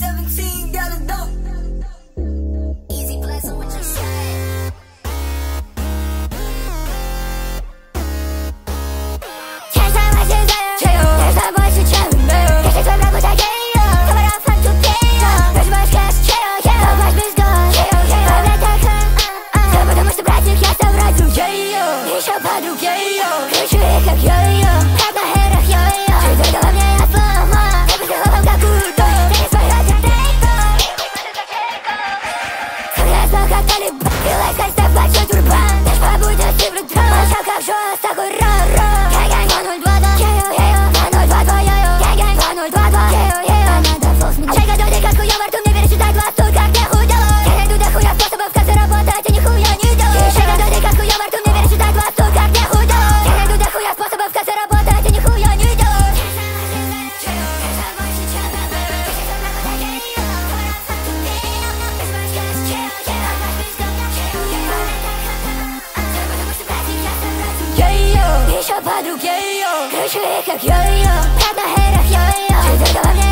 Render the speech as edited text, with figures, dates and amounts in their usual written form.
17 got it done. Easy blessing with your shit. 세상 맛있어요. 세상 больше чем умею. Каждый твой враг утягиваю. Комаров отупею. Больше больше кэш чею. Попасть без год. Правда так, да потому что братик я соврать умею. Еще подругею. Кручу их как йо-йо. Как на херах йо-йо. Ты только во мне я сломал. Я поцеловал как крутой. Ты не свой родик тейко. Я знал как талибан. И лайфхай став большой турбан. Наш побудет ты в руках. Молчал как жёст, такой ра-ра. Гэнг-гэнг 202, йо-йо. 202, йо-йо. Гэнг-гэнг 202, йо-йо. Надо флоу сменить. Чайка дудей, как хуя во рту. Мне пересчитать два стук, как мне удалось. Я найду дохуя способов, как заработать, и нихуя не делать. Чайка дудей, как хуя во рту. Мне пересчитать два стук, как мне удалось. Я найду дохуя способов, как заработать, и нихуя не делать. Еще подруг йо-йо. Кручу их как йо-йо. Как на херах йо-йо. Ты только во мне